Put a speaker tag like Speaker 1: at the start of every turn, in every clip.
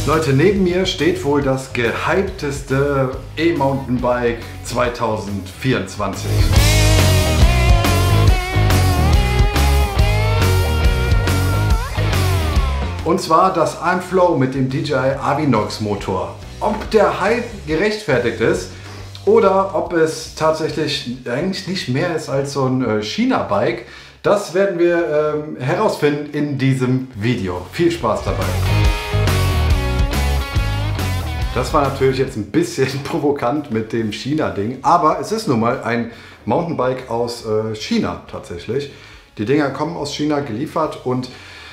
Speaker 1: Leute, neben mir steht wohl das gehypteste E-Mountainbike 2024. Und zwar das Flow mit dem DJI Avinox Motor. Ob der Hype gerechtfertigt ist oder ob es tatsächlich eigentlich nicht mehr ist als so ein China-Bike, das werden wir herausfinden in diesem Video. Viel Spaß dabei! Das war natürlich jetzt ein bisschen provokant mit dem China-Ding, aber es ist nun mal ein Mountainbike aus China tatsächlich. Die Dinger kommen aus China geliefert und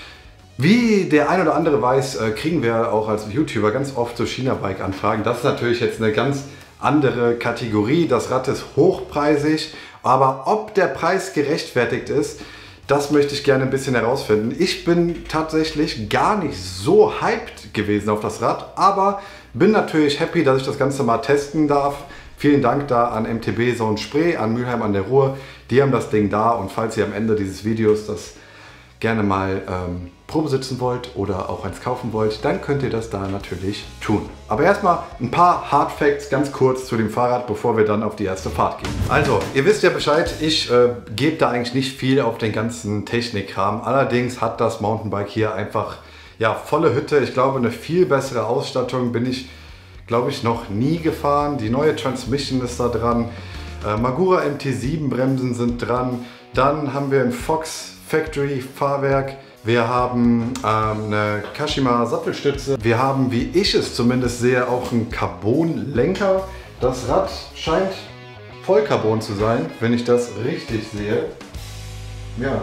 Speaker 1: wie der ein oder andere weiß, kriegen wir auch als YouTuber ganz oft so China-Bike-Anfragen. Das ist natürlich jetzt eine ganz andere Kategorie. Das Rad ist hochpreisig, aber ob der Preis gerechtfertigt ist, das möchte ich gerne ein bisschen herausfinden. Ich bin tatsächlich gar nicht so hyped gewesen auf das Rad, aber bin natürlich happy, dass ich das Ganze mal testen darf. Vielen Dank da an MTB Zone Spree, an Mülheim an der Ruhr. Die haben das Ding da und falls ihr am Ende dieses Videos das gerne mal Probe sitzen wollt oder auch eins kaufen wollt, dann könnt ihr das da natürlich tun. Aber erstmal ein paar Hard Facts ganz kurz zu dem Fahrrad, bevor wir dann auf die erste Fahrt gehen. Also, ihr wisst ja Bescheid, ich gebe da eigentlich nicht viel auf den ganzen Technikkram. Allerdings hat das Mountainbike hier einfach ja, volle Hütte. Ich glaube, eine viel bessere Ausstattung bin ich, glaube ich, noch nie gefahren. Die neue Transmission ist da dran. Magura MT7 Bremsen sind dran. Dann haben wir ein Fox Factory Fahrwerk. Wir haben eine Kashima Sattelstütze. Wir haben, wie ich es zumindest sehe, auch einen Carbon Lenker. Das Rad scheint Vollcarbon zu sein, wenn ich das richtig sehe. Ja,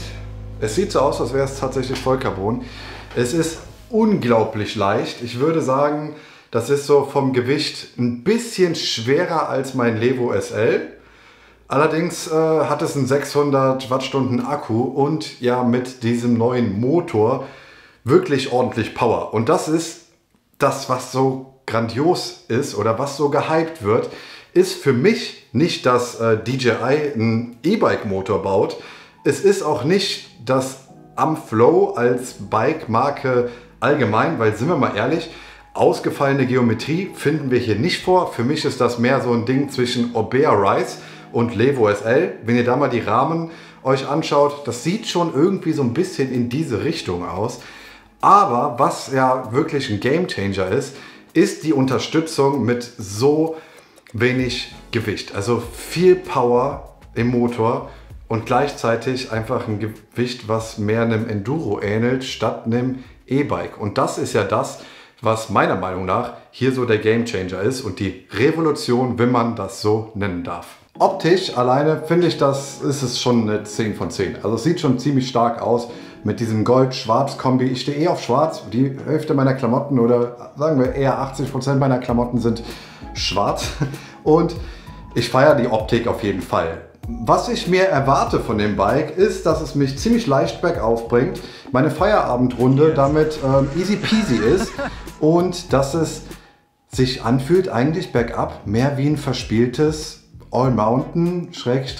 Speaker 1: es sieht so aus, als wäre es tatsächlich Vollcarbon. Es ist unglaublich leicht. Ich würde sagen, das ist so vom Gewicht ein bisschen schwerer als mein Levo SL. Allerdings hat es einen 600 Wattstunden Akku und ja mit diesem neuen Motor wirklich ordentlich Power. Und das ist das, was so grandios ist oder was so gehypt wird, ist für mich nicht, dass DJI einen E-Bike-Motor baut. Es ist auch nicht das Flow als Bike-Marke allgemein, weil sind wir mal ehrlich, ausgefallene Geometrie finden wir hier nicht vor. Für mich ist das mehr so ein Ding zwischen Orbea Rise und Levo SL. Wenn ihr da mal die Rahmen euch anschaut, das sieht schon irgendwie so ein bisschen in diese Richtung aus. Aber was ja wirklich ein Gamechanger ist, ist die Unterstützung mit so wenig Gewicht. Also viel Power im Motor und gleichzeitig einfach ein Gewicht, was mehr einem Enduro ähnelt, statt einem E-Bike. Und das ist ja das, was meiner Meinung nach hier so der Gamechanger ist und die Revolution, wenn man das so nennen darf. Optisch alleine finde ich, das ist es schon eine 10 von 10. Also es sieht schon ziemlich stark aus mit diesem Gold-Schwarz-Kombi. Ich stehe eher auf Schwarz. Die Hälfte meiner Klamotten oder sagen wir eher 80% meiner Klamotten sind schwarz. Und ich feiere die Optik auf jeden Fall. Was ich mir erwarte von dem Bike ist, dass es mich ziemlich leicht bergauf bringt, meine Feierabendrunde damit easy peasy ist und dass es sich anfühlt eigentlich bergab mehr wie ein verspieltes All-Mountain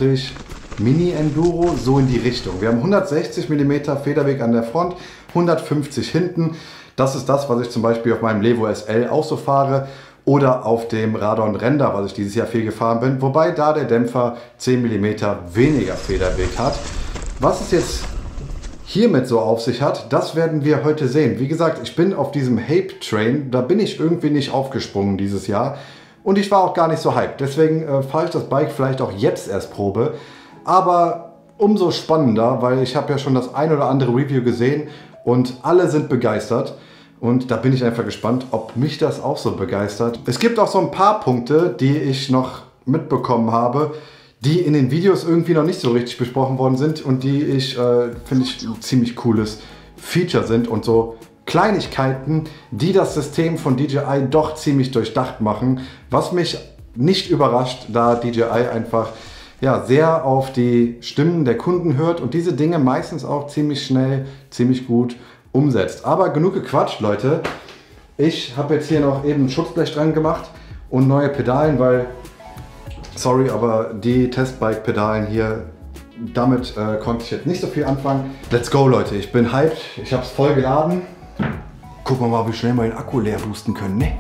Speaker 1: Mini-Enduro, so in die Richtung. Wir haben 160 mm Federweg an der Front, 150 hinten. Das ist das, was ich zum Beispiel auf meinem Levo SL auch so fahre oder auf dem Radon Render, was ich dieses Jahr viel gefahren bin. Wobei da der Dämpfer 10 mm weniger Federweg hat. Was es jetzt hiermit so auf sich hat, das werden wir heute sehen. Wie gesagt, ich bin auf diesem Hype-Train, da bin ich irgendwie nicht aufgesprungen dieses Jahr. Und ich war auch gar nicht so hyped. Deswegen fahre ich das Bike vielleicht auch jetzt erst Probe. Aber umso spannender, weil ich habe ja schon das ein oder andere Review gesehen und alle sind begeistert. Und da bin ich einfach gespannt, ob mich das auch so begeistert. Es gibt auch so ein paar Punkte, die ich noch mitbekommen habe, die in den Videos irgendwie noch nicht so richtig besprochen worden sind und die finde ich, ein ziemlich cooles Feature sind und so Kleinigkeiten, die das System von DJI doch ziemlich durchdacht machen, was mich nicht überrascht, da DJI einfach ja, sehr auf die Stimmen der Kunden hört und diese Dinge meistens auch ziemlich schnell, ziemlich gut umsetzt. Aber genug gequatscht, Leute. Ich habe jetzt hier noch eben ein Schutzblech dran gemacht und neue Pedalen, weil, sorry, aber die Testbike-Pedalen hier, damit konnte ich jetzt nicht so viel anfangen. Let's go, Leute. Ich bin hyped. Ich habe es voll geladen. Gucken wir mal, wie schnell wir den Akku leer boosten können, ne?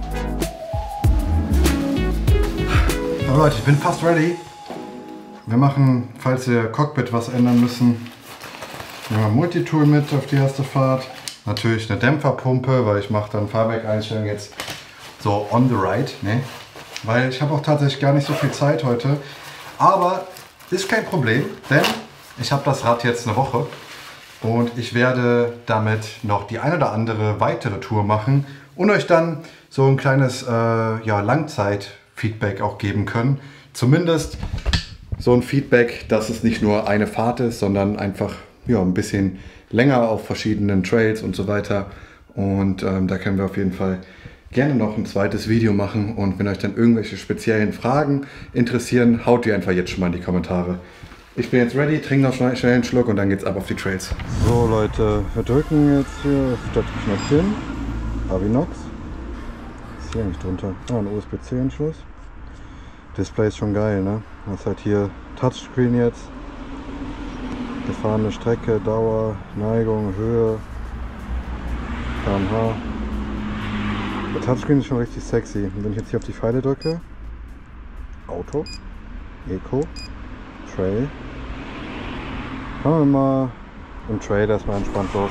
Speaker 1: So Leute, ich bin fast ready. Wir machen, falls wir Cockpit was ändern müssen, nehmen wir Multitool mit auf die erste Fahrt. Natürlich eine Dämpferpumpe, weil ich mache dann Fahrwerkeinstellungen jetzt so on the ride, ne? Weil ich habe auch tatsächlich gar nicht so viel Zeit heute. Aber ist kein Problem, denn ich habe das Rad jetzt eine Woche und ich werde damit noch die ein oder andere weitere Tour machen und euch dann so ein kleines ja, Langzeit-Feedback auch geben können. Zumindest so ein Feedback, dass es nicht nur eine Fahrt ist, sondern einfach ja, ein bisschen länger auf verschiedenen Trails und so weiter. Und da können wir auf jeden Fall gerne noch ein zweites Video machen. Und wenn euch dann irgendwelche speziellen Fragen interessieren, haut die einfach jetzt schon mal in die Kommentare. Ich bin jetzt ready, trinke noch schnell einen Schluck und dann geht's ab auf die Trails. So Leute, wir drücken jetzt hier auf das Knöpfchen. Avinox. Ist hier eigentlich drunter? Ah, ein USB-C-Anschluss. Display ist schon geil, ne? Das ist halt hier Touchscreen jetzt. Gefahrene Strecke, Dauer, Neigung, Höhe, km/h. Der Touchscreen ist schon richtig sexy. Und wenn ich jetzt hier auf die Pfeile drücke, Auto, Eco, Trail, fahren wir mal im Trail erstmal entspannt los.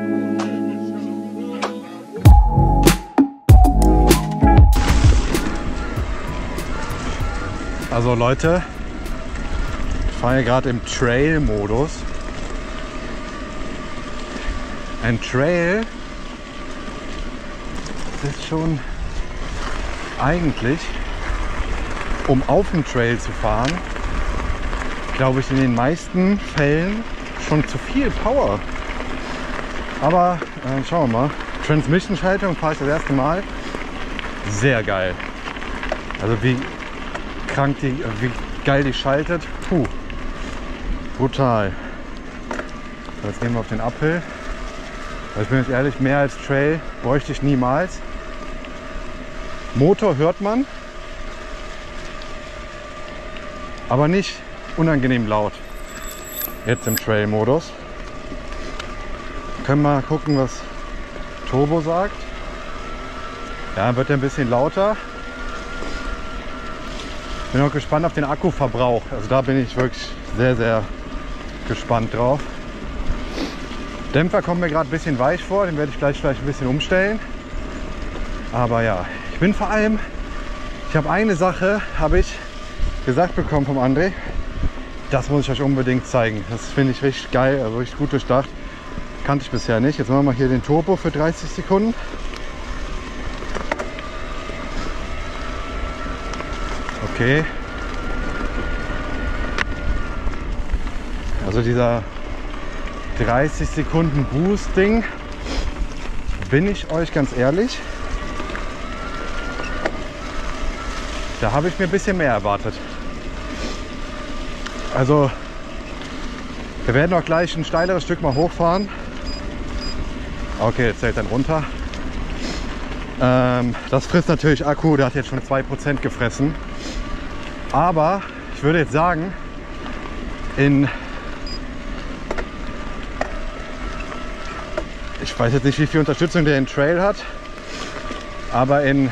Speaker 1: Also Leute, ich fahre hier gerade im Trail-Modus. Ein Trail ist schon eigentlich, um auf dem Trail zu fahren, glaube ich in den meisten Fällen schon zu viel Power. Aber schauen wir mal. Transmission-Schaltung fahre ich das erste Mal. Sehr geil. Also wie krank die, wie geil die schaltet. Puh. Brutal. Jetzt gehen wir auf den Uphill. Ich bin jetzt ehrlich, mehr als Trail bräuchte ich niemals. Motor hört man, aber nicht unangenehm laut. Jetzt im Trail-Modus. Können wir mal gucken, was Turbo sagt. Ja, wird er ein bisschen lauter. Bin auch gespannt auf den Akkuverbrauch. Also da bin ich wirklich sehr, sehr gespannt drauf. Dämpfer kommt mir gerade ein bisschen weich vor, den werde ich gleich vielleicht ein bisschen umstellen. Aber ja, ich bin vor allem, ich habe eine Sache, habe ich gesagt bekommen vom André, das muss ich euch unbedingt zeigen. Das finde ich richtig geil, also richtig gut durchdacht. Kannte ich bisher nicht. Jetzt machen wir mal hier den Turbo für 30 Sekunden. Okay. Also dieser 30 Sekunden Boost-Ding, bin ich euch ganz ehrlich, da habe ich mir ein bisschen mehr erwartet. Also wir werden auch gleich ein steileres Stück mal hochfahren. Okay, jetzt zählt dann runter. Das frisst natürlich Akku, der hat jetzt schon 2% gefressen. Aber ich würde jetzt sagen, ich weiß jetzt nicht, wie viel Unterstützung der in Trail hat, aber in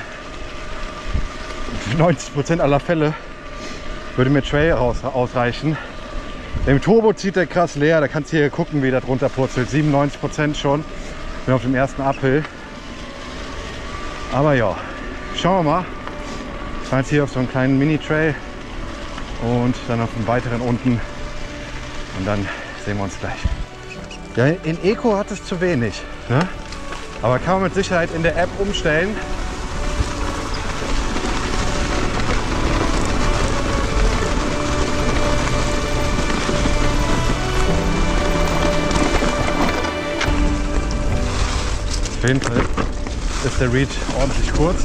Speaker 1: 90% aller Fälle würde mir Trail ausreichen. Im Turbo zieht der krass leer, da kannst du hier gucken, wie der drunter purzelt. 97% schon. Bin auf dem ersten Uphill. Aber ja, schauen wir mal. Ich fahre jetzt hier auf so einen kleinen Mini-Trail und dann auf einen weiteren unten. Und dann sehen wir uns gleich. Ja, in Eco hat es zu wenig, ne? Aber kann man mit Sicherheit in der App umstellen. Auf jeden Fall ist der Reach ordentlich kurz.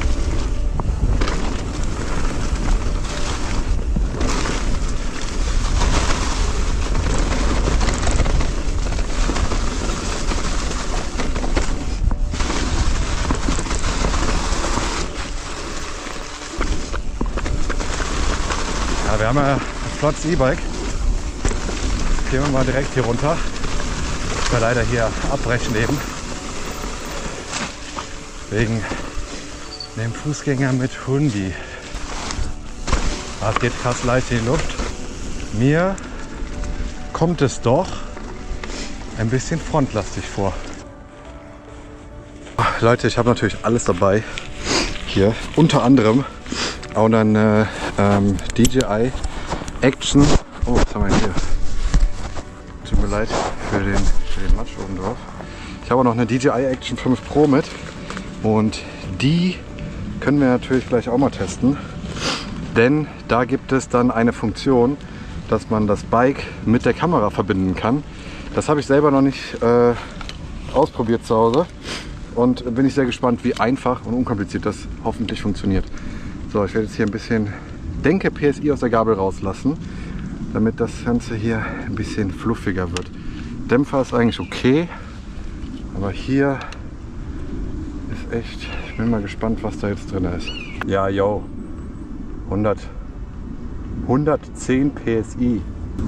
Speaker 1: Ja, wir haben ja Platz E-Bike. Gehen wir mal direkt hier runter. Ich war leider hier abbrechen eben. Wegen dem Fußgänger mit Hundi. Es geht krass leicht in die Luft. Mir kommt es doch ein bisschen frontlastig vor. Leute, ich habe natürlich alles dabei. Hier unter anderem auch eine DJI Action. Oh, was haben wir hier? Tut mir leid für den Matsch oben drauf. Ich habe auch noch eine DJI Action 5 Pro mit. Und die können wir natürlich gleich auch mal testen. Denn da gibt es dann eine Funktion, dass man das Bike mit der Kamera verbinden kann. Das habe ich selber noch nicht ausprobiert zu Hause. Und bin ich sehr gespannt, wie einfach und unkompliziert das hoffentlich funktioniert. So, ich werde jetzt hier ein bisschen, denke, PSI aus der Gabel rauslassen, damit das Ganze hier ein bisschen fluffiger wird. Dämpfer ist eigentlich okay, aber hier ist echt, ich bin mal gespannt, was da jetzt drin ist. Ja, yo, 110 PSI.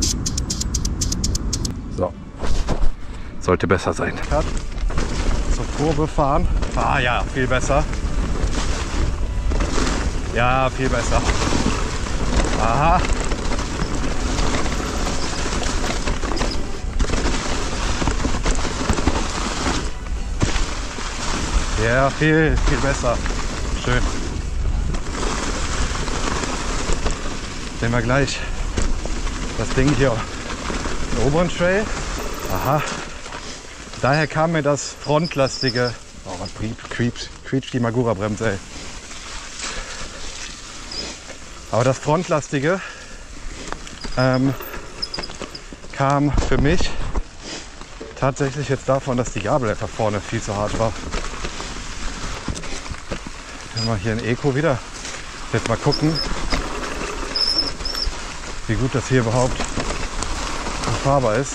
Speaker 1: So, sollte besser sein. Zur Kurve fahren. Ah ja, viel besser. Ja, viel besser. Aha. Ja, viel besser. Schön. Sehen wir gleich das Ding hier im oberen Trail. Aha. Daher kam mir das frontlastige. Oh, was quietscht die Magura-Bremse, ey. Aber das frontlastige kam für mich tatsächlich jetzt davon, dass die Gabel einfach vorne viel zu hart war. Haben wir hier ein Eco wieder. Jetzt mal gucken, wie gut das hier überhaupt fahrbar ist.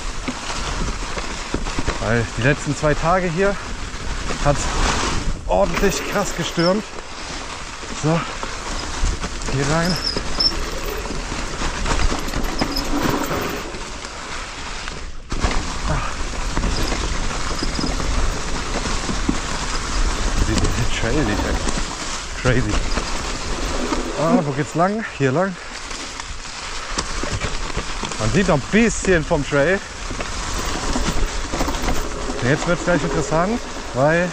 Speaker 1: Weil die letzten 2 Tage hier hat ordentlich krass gestürmt. So, hier rein. Die Trail liegt echt crazy. Wo geht's lang? Hier lang. Man sieht noch ein bisschen vom Trail. Jetzt wird es gleich interessant, weil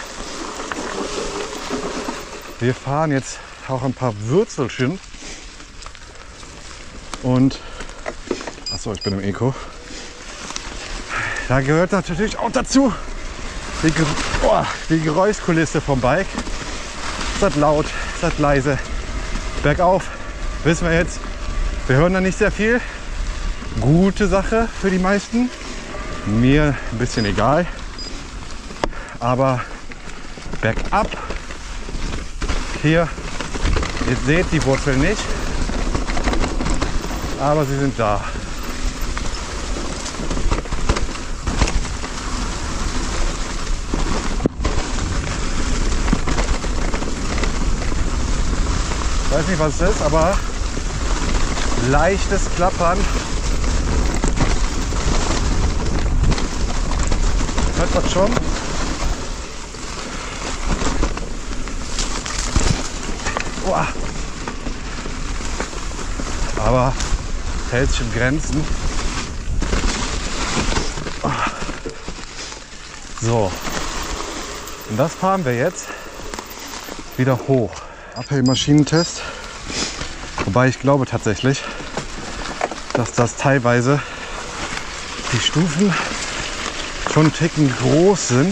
Speaker 1: wir fahren jetzt auch ein paar Würzelchen. Und, achso, ich bin im Eco. Da gehört natürlich auch dazu die Geräuschkulisse vom Bike. Ist das laut, ist das leise. Bergauf, wissen wir jetzt, wir hören da nicht sehr viel. Gute Sache für die meisten. Mir ein bisschen egal. Aber bergab, hier, ihr seht die Wurzeln nicht, aber sie sind da. Ich weiß nicht, was es ist, aber leichtes Klappern. Hört man schon? Aber hält sich in Grenzen. So, und das fahren wir jetzt wieder hoch. Uphill-Maschinentest. Wobei ich glaube tatsächlich, dass das teilweise die Stufen schon einen Ticken groß sind.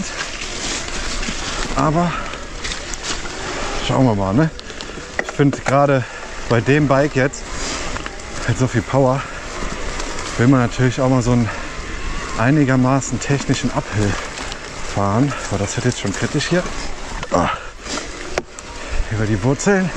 Speaker 1: Aber schauen wir mal, ne? Ich finde gerade bei dem Bike jetzt mit so viel Power will man natürlich auch mal so einen einigermaßen technischen Uphill fahren. Aber das wird jetzt schon kritisch hier. Über die Wurzeln.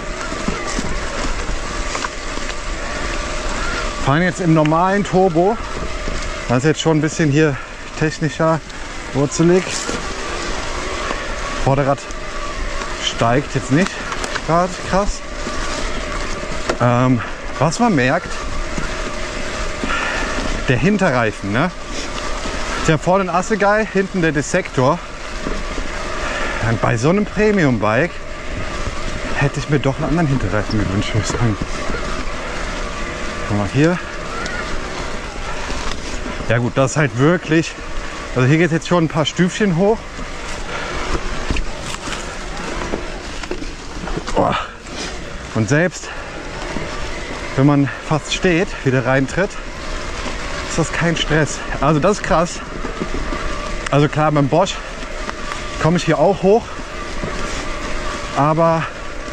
Speaker 1: Fahren jetzt im normalen Turbo. Das ist jetzt schon ein bisschen hier technischer, wurzelig. Vorderrad steigt jetzt nicht gerade krass. Was man merkt, der Hinterreifen, ne? Ist ja vorne ein Assegai, hinten der Dissektor. Bei so einem Premium-Bike hätte ich mir doch einen anderen Hinterreifen gewünscht, würde ich sagen. Guck mal hier. Ja gut, das ist halt wirklich, also hier geht es jetzt schon ein paar Stüfchen hoch. Oh. Und selbst wenn man fast steht, wieder reintritt, ist das kein Stress. Also das ist krass. Also klar, beim Bosch komme ich hier auch hoch, aber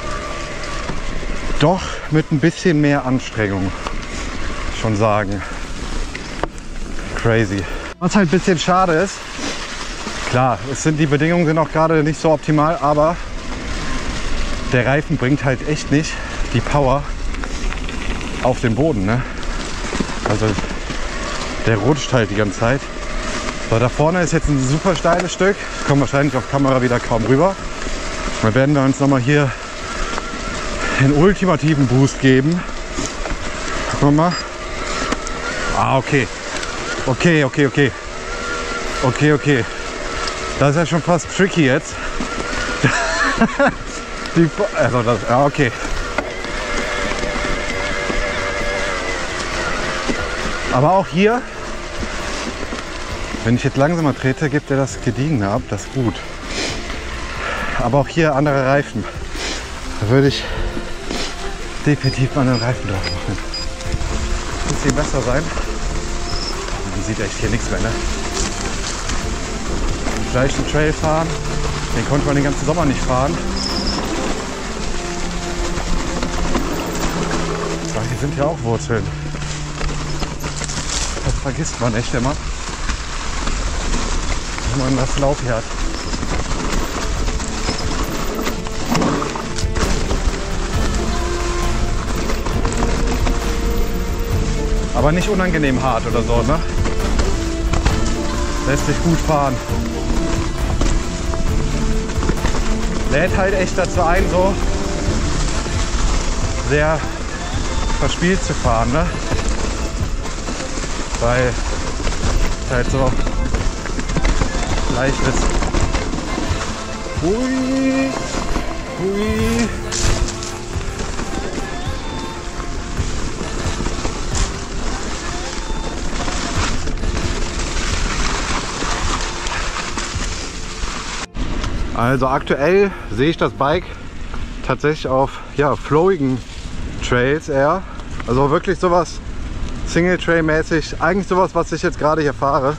Speaker 1: doch mit ein bisschen mehr Anstrengung, schon sagen. Crazy. Was halt ein bisschen schade ist, klar, die Bedingungen sind auch gerade nicht so optimal, aber der Reifen bringt halt echt nicht die Power auf den Boden, ne? Also der rutscht halt die ganze Zeit. So, da vorne ist jetzt ein super steiles Stück. Kommt wahrscheinlich auf Kamera wieder kaum rüber. Dann werden wir uns nochmal hier den ultimativen Boost geben. Gucken wir mal. Ah, okay. Okay. Das ist ja schon fast tricky jetzt. Ja, okay. Aber auch hier, wenn ich jetzt langsamer trete, gibt er das Gediegene ab. Das ist gut. Aber auch hier andere Reifen. Da würde ich definitiv mal einen Reifen drauf machen. Muss hier besser sein. Man sieht echt hier nichts mehr, ne? Vielleicht einen Trail fahren. Den konnte man den ganzen Sommer nicht fahren. Aber hier sind ja auch Wurzeln. Das vergisst man echt immer, wenn man das Laub hier hat. Aber nicht unangenehm hart oder so, ne? Lässt sich gut fahren. Lädt halt echt dazu ein, so sehr verspielt zu fahren, ne? Weil es halt so leicht ist. Hui, hui. Also aktuell sehe ich das Bike tatsächlich auf flowigen Trails eher. Also wirklich sowas Single Trail mäßig. Eigentlich sowas, was ich jetzt gerade hier fahre.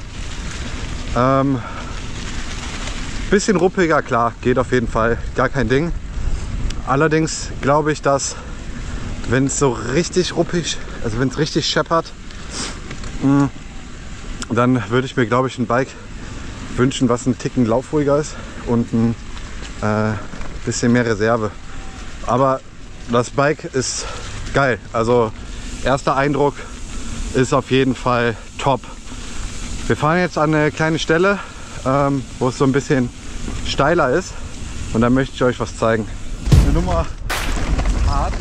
Speaker 1: Bisschen ruppiger, klar, geht auf jeden Fall, gar kein Ding. Allerdings glaube ich, dass wenn es so richtig ruppig, also wenn es richtig scheppert, dann würde ich mir, glaube ich, ein Bike wünschen, was ein Ticken laufruhiger ist und ein bisschen mehr Reserve. Aber das Bike ist geil. Also erster Eindruck ist auf jeden Fall top. Wir fahren jetzt an eine kleine Stelle, wo es so ein bisschen steiler ist und da möchte ich euch was zeigen. Eine Nummer hart.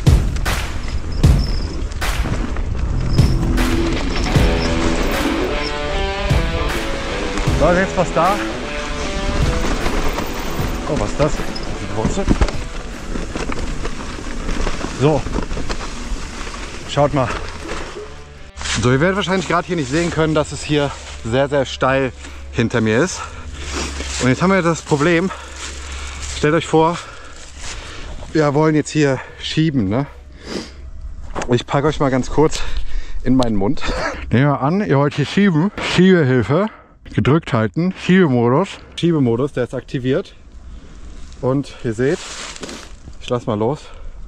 Speaker 1: So, jetzt was da. Oh, was ist das? Wurzel? So, schaut mal. So, ihr werdet wahrscheinlich gerade hier nicht sehen können, dass es hier sehr, sehr steil hinter mir ist. Und jetzt haben wir das Problem, stellt euch vor, wir wollen jetzt hier schieben, ne? Ich packe euch mal ganz kurz in meinen Mund. Nehmen wir an, ihr wollt hier schieben. Schiebehilfe. Gedrückt halten. Schiebemodus. Schiebemodus, der ist aktiviert. Und ihr seht, ich lasse mal los.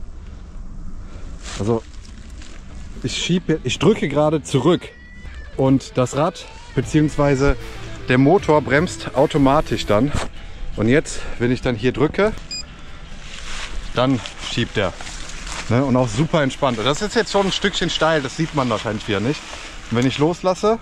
Speaker 1: Also ich drücke gerade zurück und das Rad bzw. der Motor bremst automatisch dann. Und jetzt, wenn ich dann hier drücke, dann schiebt er. Ne? Und auch super entspannt. Das ist jetzt schon ein Stückchen steil, das sieht man wahrscheinlich wieder nicht. Und wenn ich loslasse,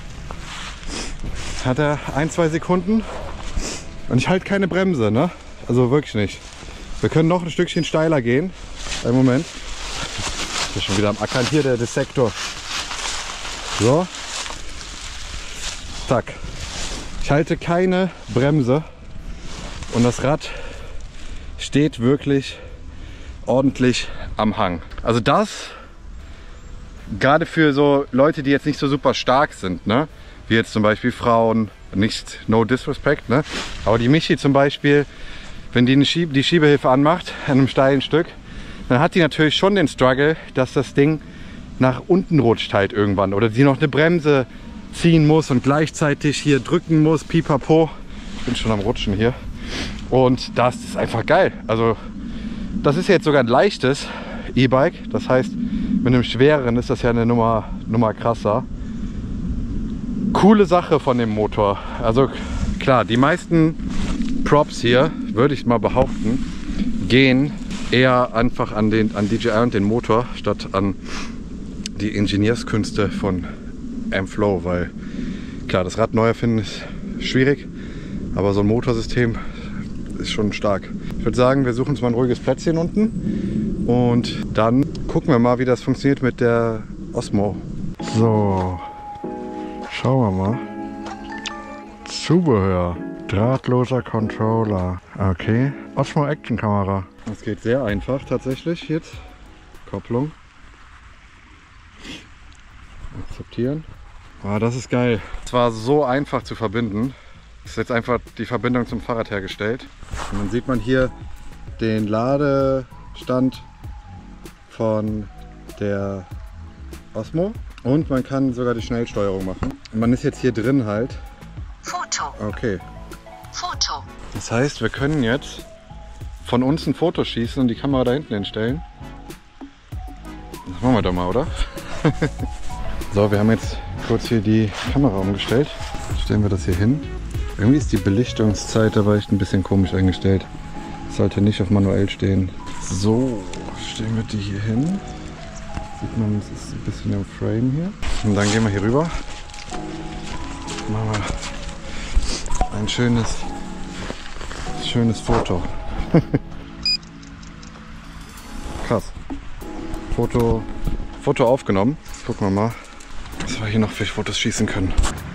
Speaker 1: hat er 1-2 Sekunden und ich halte keine Bremse, ne? Also wirklich nicht. Wir können noch ein Stückchen steiler gehen. Einen Moment. Ich bin schon wieder am Ackern hier, der Dissektor. So. Zack. Ich halte keine Bremse. Und das Rad steht wirklich ordentlich am Hang. Also das, gerade für so Leute, die jetzt nicht so super stark sind, ne? Wie jetzt zum Beispiel Frauen, nicht no disrespect, ne? Aber die Michi zum Beispiel, wenn die die Schiebehilfe anmacht an einem steilen Stück, dann hat die natürlich schon den Struggle, dass das Ding nach unten rutscht halt irgendwann. Oder sie noch eine Bremse ziehen muss und gleichzeitig hier drücken muss, pipapo. Ich bin schon am Rutschen hier. Und das ist einfach geil. Also das ist jetzt sogar ein leichtes E-Bike. Das heißt, mit einem schwereren ist das ja eine Nummer krasser. Coole Sache von dem Motor. Also klar, die meisten Props hier, würde ich mal behaupten, gehen eher einfach an DJI und den Motor, statt an die Ingenieurskünste von M-Flow, weil klar, das Rad neu erfinden ist schwierig, aber so ein Motorsystem ist schon stark. Ich würde sagen, wir suchen uns mal ein ruhiges Plätzchen unten und dann gucken wir mal, wie das funktioniert mit der Osmo. So, schauen wir mal. Zubehör, drahtloser Controller. Okay, Osmo Action Kamera. Das geht sehr einfach tatsächlich jetzt. Kopplung. Akzeptieren. Ah, das ist geil. Es war so einfach zu verbinden. Es ist jetzt einfach die Verbindung zum Fahrrad hergestellt. Und dann sieht man hier den Ladestand von der Osmo. Und man kann sogar die Schnellsteuerung machen. Und man ist jetzt hier drin halt.
Speaker 2: Foto.
Speaker 1: Okay.
Speaker 2: Foto.
Speaker 1: Das heißt, wir können jetzt von uns ein Foto schießen und die Kamera da hinten hinstellen. Das machen wir doch mal, oder? So, wir haben jetzt kurz hier die Kamera umgestellt. Stellen wir das hier hin. Irgendwie ist die Belichtungszeit dabei echt ein bisschen komisch eingestellt. Sollte nicht auf manuell stehen. So, stellen wir die hier hin. Sieht man, es ist ein bisschen im Frame hier. Und dann gehen wir hier rüber. Machen wir ein schönes Foto. Krass. Foto aufgenommen. Gucken wir mal, was wir hier noch für Fotos schießen können.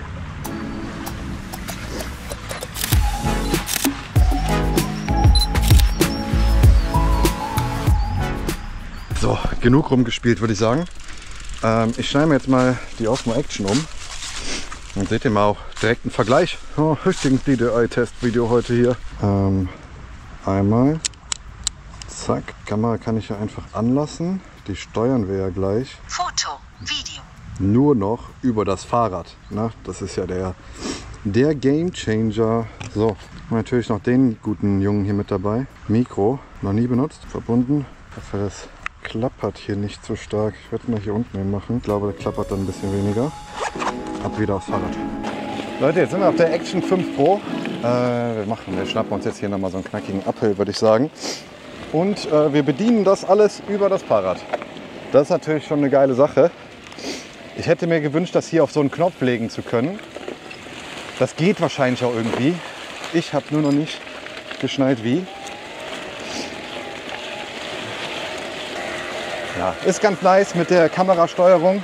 Speaker 1: So, genug rumgespielt, würde ich sagen. Ich schneide mir jetzt mal die Osmo Action um. Dann seht ihr mal auch direkt einen Vergleich. Oh, richtigen DJI-Test-Video heute hier. Einmal. Zack, Kamera kann ich ja einfach anlassen. Die steuern wir ja gleich.
Speaker 2: Foto, Video.
Speaker 1: Nur noch über das Fahrrad. Na, das ist ja der Game Changer. So, natürlich noch den guten Jungen hier mit dabei. Mikro, noch nie benutzt, verbunden. Ich hoffe, das klappert hier nicht so stark. Ich werde es mal hier unten hin machen. Ich glaube, der klappert dann ein bisschen weniger. Ab wieder aufs Fahrrad. Leute, jetzt sind wir auf der Action 5 Pro. Wir schnappen uns jetzt hier nochmal so einen knackigen Uphill, würde ich sagen. Und wir bedienen das alles über das Fahrrad. Das ist natürlich schon eine geile Sache. Ich hätte mir gewünscht, das hier auf so einen Knopf legen zu können. Das geht wahrscheinlich auch irgendwie. Ich habe nur noch nicht geschnallt wie. Ja, ist ganz nice mit der Kamerasteuerung.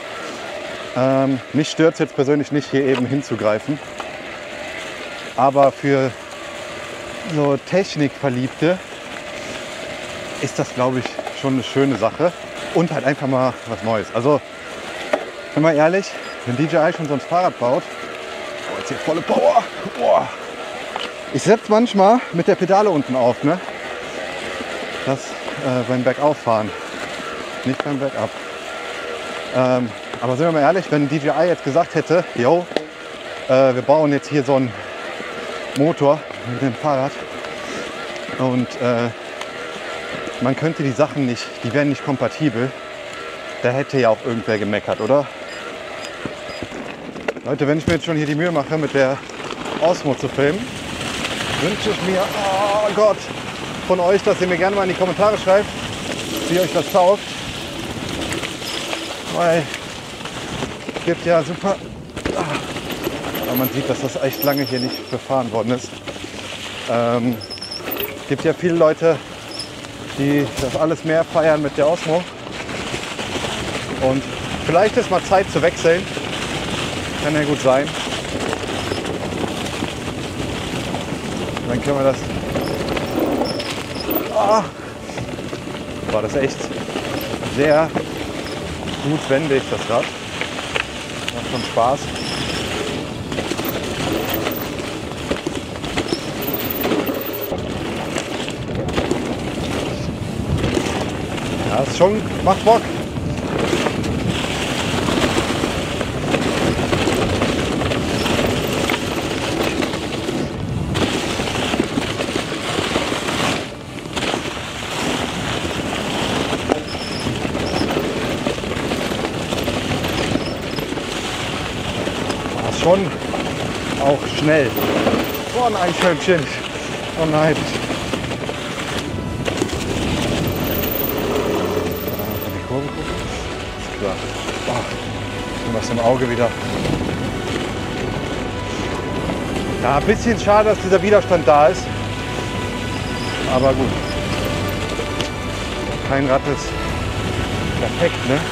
Speaker 1: Mich stört es jetzt persönlich nicht, hier eben hinzugreifen. Aber für so Technikverliebte ist das, glaube ich, schon eine schöne Sache. Und halt einfach mal was Neues. Also, wenn mal ehrlich, wenn DJI schon so ein Fahrrad baut, oh, jetzt hier volle Power. Boah. Ich setze manchmal mit der Pedale unten auf, ne? Das beim Bergauffahren, nicht beim Bergab. Aber sind wir mal ehrlich, wenn DJI jetzt gesagt hätte, yo, wir bauen jetzt hier so einen Motor mit dem Fahrrad und man könnte die Sachen nicht, die wären nicht kompatibel, da hätte ja auch irgendwer gemeckert, oder? Leute, wenn ich mir jetzt schon hier die Mühe mache, mit der Osmo zu filmen, wünsche ich mir, oh Gott, von euch, dass ihr mir gerne mal in die Kommentare schreibt, wie euch das taugt. Weil es gibt ja super, aber man sieht, dass das echt lange hier nicht befahren worden ist. Es gibt ja viele Leute, die das alles mehr feiern mit der Osmo. Und vielleicht ist mal Zeit zu wechseln. Kann ja gut sein. Dann können wir das... Oh, war das echt sehr gut wendig, das Rad. Macht schon Spaß. Ja, ist schon, macht Bock. Schon auch schnell. Oh ein Eichhörnchen. Oh nein. Die Kurve gucken. Ist klar. Oh, was im Auge wieder. Ja, ein bisschen schade, dass dieser Widerstand da ist. Aber gut. Kein Rad ist perfekt, ne?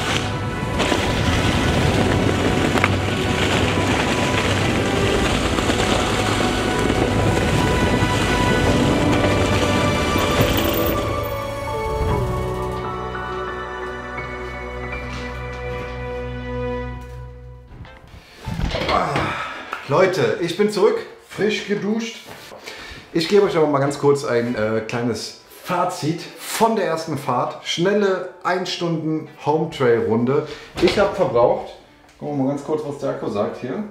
Speaker 1: Leute, ich bin zurück, frisch geduscht. Ich gebe euch aber mal ganz kurz ein kleines Fazit von der ersten Fahrt. Schnelle 1 Stunden Home Trail Runde. Ich habe verbraucht, gucken wir mal ganz kurz, was der Akku sagt hier.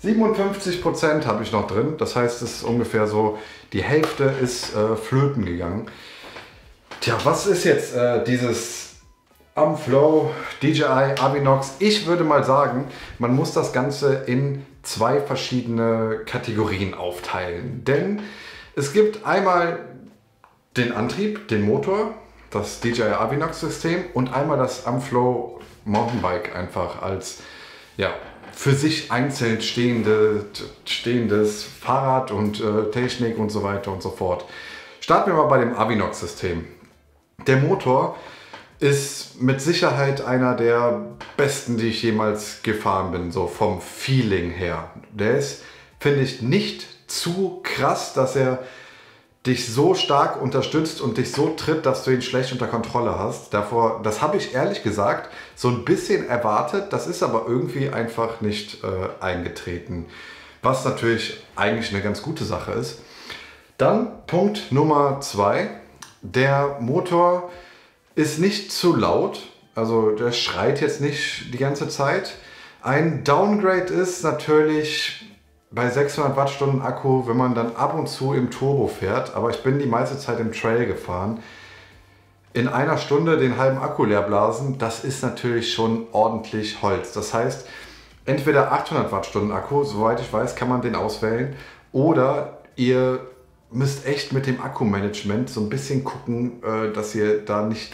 Speaker 1: 57% habe ich noch drin, das heißt, es ist ungefähr so, die Hälfte ist flöten gegangen. Tja, was ist jetzt dieses Amflow DJI Avinox? Ich würde mal sagen, man muss das Ganze in 2 verschiedene Kategorien aufteilen. Denn es gibt einmal den Antrieb, den Motor, das DJI Avinox System und einmal das Amflow Mountainbike einfach als ja, für sich einzeln stehendes Fahrrad und Technik und so weiter und so fort. Starten wir mal bei dem Avinox System. Der Motor ist mit Sicherheit einer der besten, die ich jemals gefahren bin, so vom Feeling her. Der ist, finde ich, nicht zu krass, dass er dich so stark unterstützt und dich so tritt, dass du ihn schlecht unter Kontrolle hast. Davor, das habe ich ehrlich gesagt so ein bisschen erwartet, das ist aber irgendwie einfach nicht eingetreten. Was natürlich eigentlich eine ganz gute Sache ist. Dann Punkt Nummer 2, der Motor ist nicht zu laut, also der schreit jetzt nicht die ganze Zeit. Ein Downgrade ist natürlich bei 600 Wattstunden Akku, wenn man dann ab und zu im Turbo fährt, aber ich bin die meiste Zeit im Trail gefahren. In einer Stunde den halben Akku leer blasen, das ist natürlich schon ordentlich Holz. Das heißt, entweder 800 Wattstunden Akku, soweit ich weiß, kann man den auswählen, oder ihr müsst echt mit dem Akkumanagement so ein bisschen gucken, dass ihr da nicht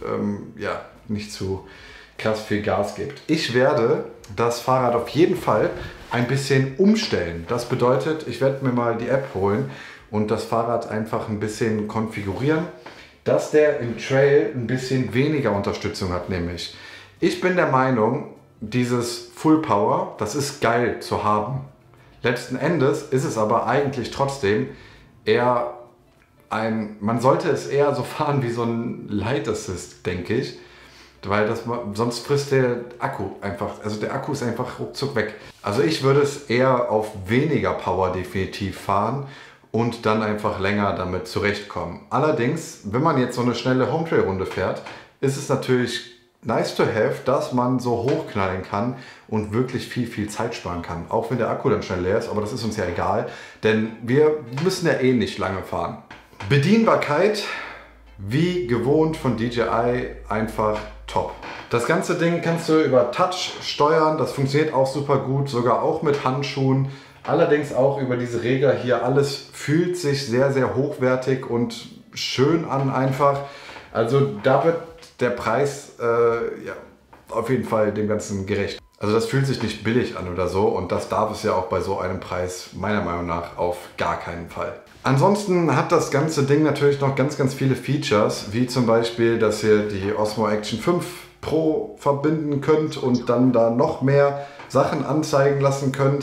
Speaker 1: zu krass viel Gas gebt. Ich werde das Fahrrad auf jeden Fall ein bisschen umstellen. Das bedeutet, ich werde mir mal die App holen und das Fahrrad einfach ein bisschen konfigurieren, dass der im Trail ein bisschen weniger Unterstützung hat. Nämlich, ich bin der Meinung, dieses Full Power, das ist geil zu haben. Letzten Endes ist es aber eigentlich trotzdem eher man sollte es eher so fahren wie so ein Light Assist, denke ich, weil sonst frisst der Akku einfach, also der Akku ist einfach ruckzuck weg. Also ich würde es eher auf weniger Power definitiv fahren und dann einfach länger damit zurechtkommen. Allerdings, wenn man jetzt so eine schnelle Home Trail Runde fährt, ist es natürlich nice to have, dass man so hochknallen kann und wirklich viel Zeit sparen kann. Auch wenn der Akku dann schnell leer ist, aber das ist uns ja egal, denn wir müssen ja eh nicht lange fahren. Bedienbarkeit, wie gewohnt von DJI, einfach top. Das ganze Ding kannst du über Touch steuern, das funktioniert auch super gut, sogar auch mit Handschuhen. Allerdings auch über diese Regler hier, alles fühlt sich sehr hochwertig und schön an einfach. Also da wird der Preis ja, auf jeden Fall dem Ganzen gerecht. Also das fühlt sich nicht billig an oder so und das darf es ja auch bei so einem Preis meiner Meinung nach auf gar keinen Fall. Ansonsten hat das ganze Ding natürlich noch ganz viele Features, wie zum Beispiel, dass ihr die Osmo Action 5 Pro verbinden könnt und dann da noch mehr Sachen anzeigen lassen könnt.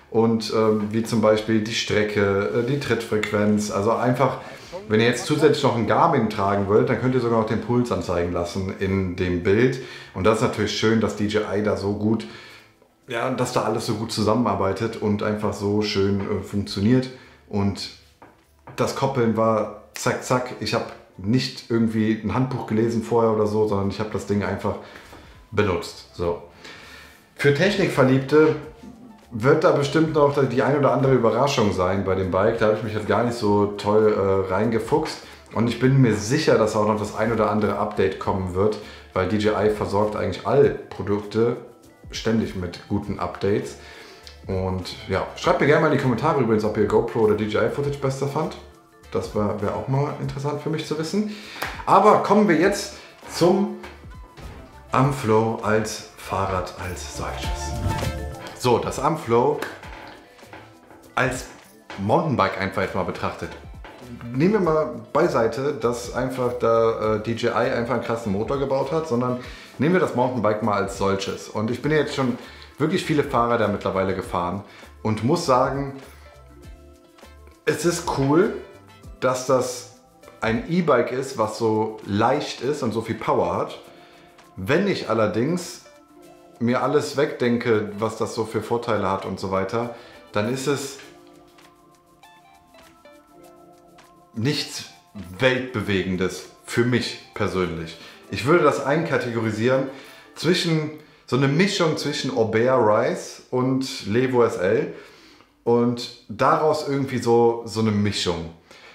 Speaker 1: und wie zum Beispiel die Strecke, die Trittfrequenz. Also einfach, wenn ihr jetzt zusätzlich noch einen Garmin tragen wollt, dann könnt ihr sogar noch den Puls anzeigen lassen in dem Bild. Und das ist natürlich schön, dass DJI da so gut, ja, dass da alles so gut zusammenarbeitet und einfach so schön funktioniert. Und das Koppeln war zack, zack. Ich habe nicht irgendwie ein Handbuch gelesen vorher oder so, sondern ich habe das Ding einfach benutzt. So. Für Technikverliebte wird da bestimmt noch die ein oder andere Überraschung sein bei dem Bike. Da habe ich mich jetzt gar nicht so toll reingefuchst. Und ich bin mir sicher, dass auch noch das ein oder andere Update kommen wird, weil DJI versorgt eigentlich alle Produkte ständig mit guten Updates. Und ja, schreibt mir gerne mal in die Kommentare übrigens, ob ihr GoPro oder DJI-Footage besser fand. Das wäre auch mal interessant für mich zu wissen. Aber kommen wir jetzt zum Amflow als Fahrrad als solches. So, das Amflow als Mountainbike einfach jetzt mal betrachtet. Nehmen wir mal beiseite, dass einfach da DJI einfach einen krassen Motor gebaut hat, sondern nehmen wir das Mountainbike mal als solches. Und ich bin ja jetzt schon wirklich viele Fahrräder mittlerweile gefahren und muss sagen, es ist cool, dass das ein E-Bike ist, was so leicht ist und so viel Power hat. Wenn ich allerdings mir alles wegdenke, was das so für Vorteile hat und so weiter, dann ist es nichts Weltbewegendes für mich persönlich. Ich würde das einkategorisieren zwischen so eine Mischung zwischen Aubert Rise und Levo SL und daraus irgendwie so eine Mischung.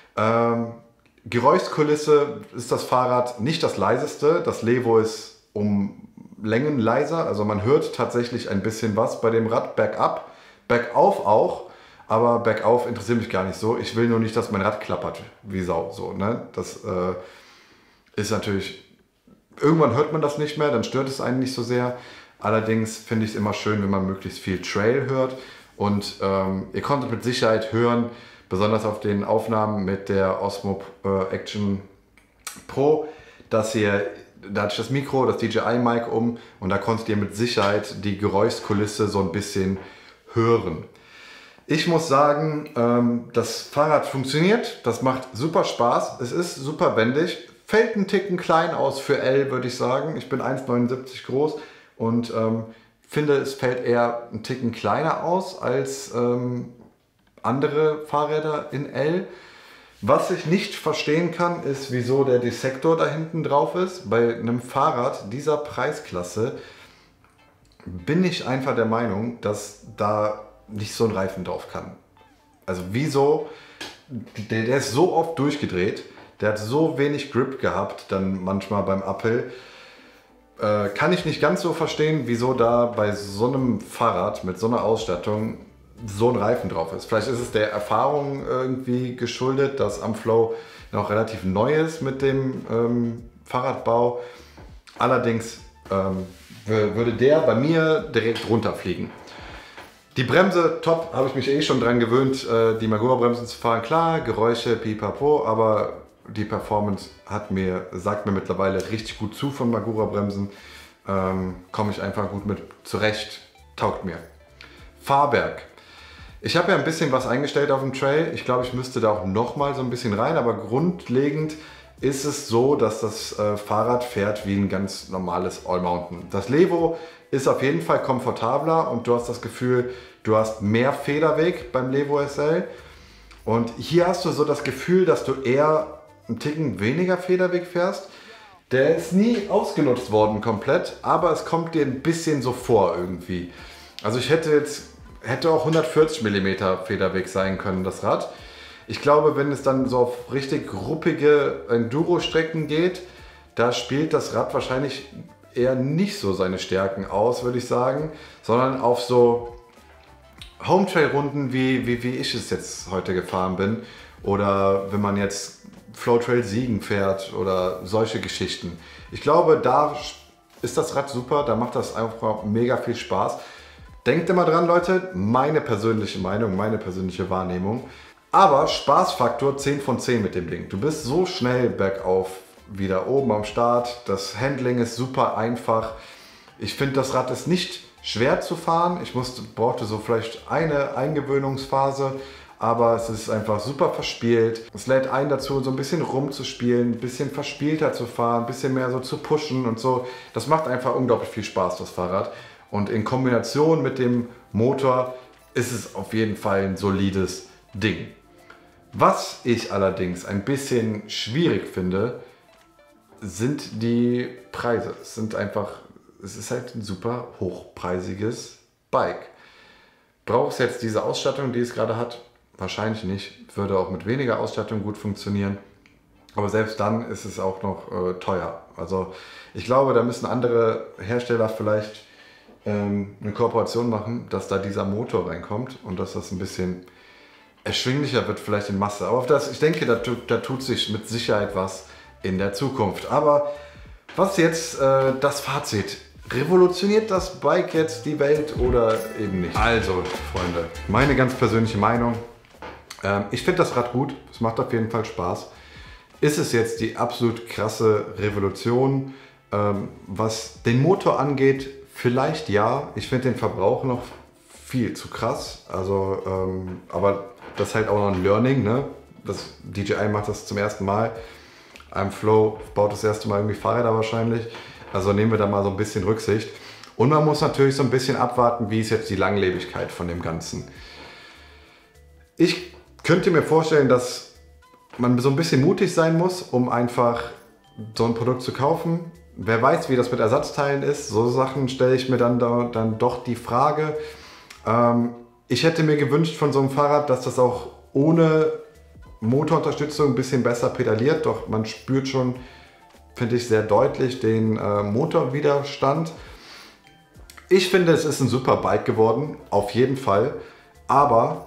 Speaker 1: Geräuschkulisse ist das Fahrrad nicht das leiseste. Das Levo ist um Längen leiser, also man hört tatsächlich ein bisschen was bei dem Rad bergab, bergauf auch, aber bergauf interessiert mich gar nicht so. Ich will nur nicht, dass mein Rad klappert wie Sau. So, ne? Das ist natürlich, irgendwann hört man das nicht mehr, dann stört es einen nicht so sehr. Allerdings finde ich es immer schön, wenn man möglichst viel Trail hört und ihr konntet mit Sicherheit hören, besonders auf den Aufnahmen mit der Osmo Action Pro, dass ihr, da hatte ich das Mikro, das DJI-Mic um und da konntet ihr mit Sicherheit die Geräuschkulisse so ein bisschen hören. Ich muss sagen, das Fahrrad funktioniert, das macht super Spaß, es ist super wendig, fällt einen Ticken klein aus für L, würde ich sagen. Ich bin 1,79 groß und finde, es fällt eher einen Ticken kleiner aus als andere Fahrräder in L. Was ich nicht verstehen kann, ist, wieso der Dissektor da hinten drauf ist. Bei einem Fahrrad dieser Preisklasse bin ich einfach der Meinung, dass da nicht so ein Reifen drauf kann. Also wieso? Der ist so oft durchgedreht, der hat so wenig Grip gehabt, dann manchmal beim Uphill. Kann ich nicht ganz so verstehen, wieso da bei so einem Fahrrad mit so einer Ausstattung so ein Reifen drauf ist. Vielleicht ist es der Erfahrung irgendwie geschuldet, dass Amflow noch relativ neu ist mit dem Fahrradbau. Allerdings würde der bei mir direkt runterfliegen. Die Bremse, top, habe ich mich eh schon dran gewöhnt, die Magura-Bremsen zu fahren. Klar, Geräusche, pipapo, aber die Performance sagt mir mittlerweile richtig gut zu von Magura-Bremsen. Komme ich einfach gut mit zurecht, taugt mir. Fahrwerk. Ich habe ja ein bisschen was eingestellt auf dem Trail. Ich glaube, ich müsste da auch noch mal so ein bisschen rein, aber grundlegend ist es so, dass das Fahrrad fährt wie ein ganz normales Allmountain. Das Levo ist auf jeden Fall komfortabler und du hast das Gefühl, du hast mehr Federweg beim Levo SL. Und hier hast du so das Gefühl, dass du eher einen Ticken weniger Federweg fährst. Der ist nie ausgenutzt worden komplett, aber es kommt dir ein bisschen so vor irgendwie. Also ich hätte auch 140 mm Federweg sein können, das Rad. Ich glaube, wenn es dann so auf richtig ruppige Enduro-Strecken geht, da spielt das Rad wahrscheinlich eher nicht so seine Stärken aus, würde ich sagen, sondern auf so Home-Trail-Runden, wie ich es jetzt heute gefahren bin, oder wenn man jetzt Flow-Trail Siegen fährt oder solche Geschichten. Ich glaube, da ist das Rad super, da macht das einfach mega viel Spaß. Denkt immer dran, Leute, meine persönliche Meinung, meine persönliche Wahrnehmung. Aber Spaßfaktor 10 von 10 mit dem Ding. Du bist so schnell bergauf wieder oben am Start. Das Handling ist super einfach. Ich finde, das Rad ist nicht schwer zu fahren. Ich brauchte so vielleicht eine Eingewöhnungsphase, aber es ist einfach super verspielt. Es lädt ein dazu, so ein bisschen rumzuspielen, ein bisschen verspielter zu fahren, ein bisschen mehr so zu pushen und so. Das macht einfach unglaublich viel Spaß, das Fahrrad. Und in Kombination mit dem Motor ist es auf jeden Fall ein solides Ding. Was ich allerdings ein bisschen schwierig finde, sind die Preise. Es ist halt ein super hochpreisiges Bike. Braucht es jetzt diese Ausstattung, die es gerade hat? Wahrscheinlich nicht. Würde auch mit weniger Ausstattung gut funktionieren. Aber selbst dann ist es auch noch teuer. Also ich glaube, da müssen andere Hersteller vielleicht eine Kooperation machen, dass da dieser Motor reinkommt und dass das ein bisschen erschwinglicher wird vielleicht in Masse. Aber ich denke, da tut sich mit Sicherheit was in der Zukunft. Aber was jetzt das Fazit? Revolutioniert das Bike jetzt die Welt oder eben nicht? Also, Freunde, meine ganz persönliche Meinung. Ich finde das Rad gut. Es macht auf jeden Fall Spaß. Ist es jetzt die absolut krasse Revolution, was den Motor angeht? Vielleicht ja. Ich finde den Verbrauch noch viel zu krass. Also, aber das ist halt auch noch ein Learning, ne? Das DJI macht das zum ersten Mal. Flow baut das erste Mal irgendwie Fahrräder wahrscheinlich. Also nehmen wir da mal so ein bisschen Rücksicht. Und man muss natürlich so ein bisschen abwarten, wie ist jetzt die Langlebigkeit von dem Ganzen. Ich könnte mir vorstellen, dass man so ein bisschen mutig sein muss, um einfach so ein Produkt zu kaufen. Wer weiß, wie das mit Ersatzteilen ist. So Sachen stelle ich mir dann doch die Frage. Ich hätte mir gewünscht von so einem Fahrrad, dass das auch ohne Motorunterstützung ein bisschen besser pedaliert. Doch man spürt schon, finde ich, sehr deutlich den Motorwiderstand. Ich finde, es ist ein super Bike geworden, auf jeden Fall. Aber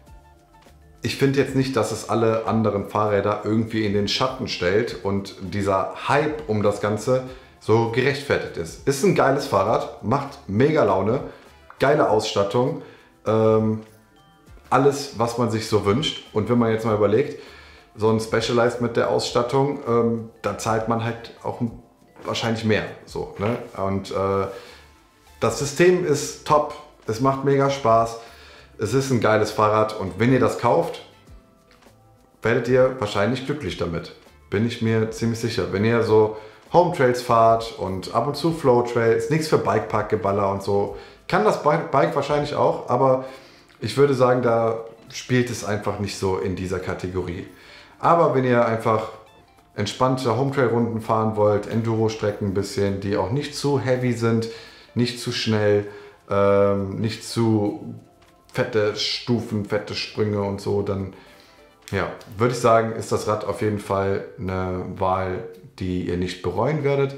Speaker 1: ich finde jetzt nicht, dass es alle anderen Fahrräder irgendwie in den Schatten stellt und dieser Hype um das Ganze so gerechtfertigt ist. Ist ein geiles Fahrrad, macht mega Laune, geile Ausstattung, alles, was man sich so wünscht. Und wenn man jetzt mal überlegt, so ein Specialized mit der Ausstattung, da zahlt man halt auch wahrscheinlich mehr. So, ne? Und das System ist top, es macht mega Spaß. Es ist ein geiles Fahrrad und wenn ihr das kauft, werdet ihr wahrscheinlich glücklich damit. Bin ich mir ziemlich sicher. Wenn ihr so Home Trails fahrt und ab und zu Flow Trails, nichts für Bikeparkgeballer und so, kann das Bike wahrscheinlich auch, aber ich würde sagen, da spielt es einfach nicht so in dieser Kategorie. Aber wenn ihr einfach entspannte Home Trail Runden fahren wollt, Enduro-Strecken ein bisschen, die auch nicht zu heavy sind, nicht zu schnell, nicht zu fette Stufen, fette Sprünge und so, dann ja, würde ich sagen, ist das Rad auf jeden Fall eine Wahl, die ihr nicht bereuen werdet.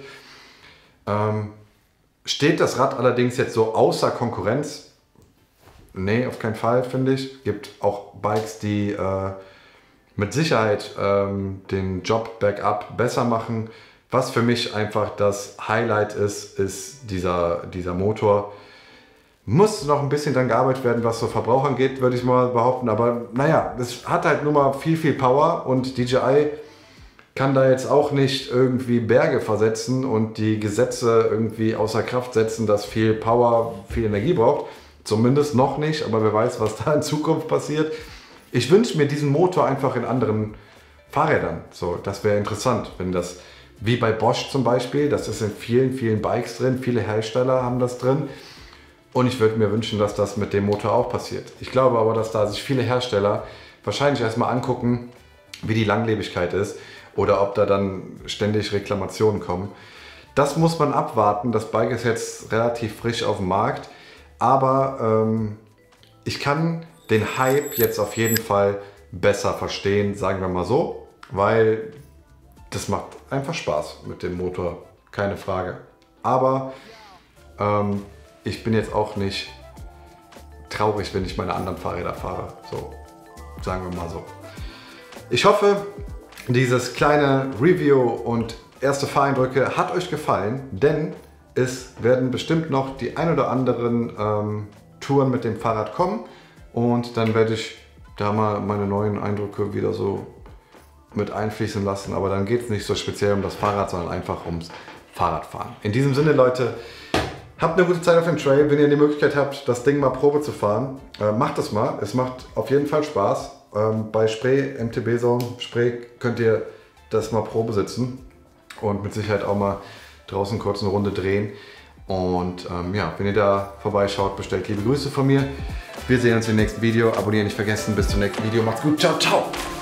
Speaker 1: Steht das Rad allerdings jetzt so außer Konkurrenz? Nee, auf keinen Fall, finde ich. Gibt auch Bikes, die mit Sicherheit den Job bergab besser machen. Was für mich einfach das Highlight ist dieser Motor. Muss noch ein bisschen dran gearbeitet werden, was so Verbrauch angeht, würde ich mal behaupten. Aber naja, es hat halt nur mal viel Power und DJI kann da jetzt auch nicht irgendwie Berge versetzen und die Gesetze irgendwie außer Kraft setzen, dass viel Power, viel Energie braucht. Zumindest noch nicht, aber wer weiß, was da in Zukunft passiert. Ich wünsche mir diesen Motor einfach in anderen Fahrrädern. So, das wäre interessant, wenn das, wie bei Bosch zum Beispiel, das ist in vielen Bikes drin, viele Hersteller haben das drin. Und ich würde mir wünschen, dass das mit dem Motor auch passiert. Ich glaube aber, dass da sich viele Hersteller wahrscheinlich erstmal angucken, wie die Langlebigkeit ist oder ob da dann ständig Reklamationen kommen. Das muss man abwarten. Das Bike ist jetzt relativ frisch auf dem Markt. Aber ich kann den Hype jetzt auf jeden Fall besser verstehen, sagen wir mal so. Weil das macht einfach Spaß mit dem Motor, keine Frage. Aber ich bin jetzt auch nicht traurig, wenn ich meine anderen Fahrräder fahre. So, sagen wir mal so. Ich hoffe, dieses kleine Review und erste Fahreindrücke hat euch gefallen, denn es werden bestimmt noch die ein oder anderen Touren mit dem Fahrrad kommen und dann werde ich da mal meine neuen Eindrücke wieder so mit einfließen lassen. Aber dann geht es nicht so speziell um das Fahrrad, sondern einfach ums Fahrradfahren. In diesem Sinne, Leute, Habt eine gute Zeit auf dem Trail. Wenn ihr die Möglichkeit habt, das Ding mal Probe zu fahren, macht das mal. Es macht auf jeden Fall Spaß. Bei Spree, MTB Zone, Spree könnt ihr das mal Probe sitzen und mit Sicherheit auch mal draußen kurz eine Runde drehen. Und ja, wenn ihr da vorbeischaut, bestellt liebe Grüße von mir. Wir sehen uns im nächsten Video. Abonnieren nicht vergessen. Bis zum nächsten Video. Macht's gut. Ciao, ciao.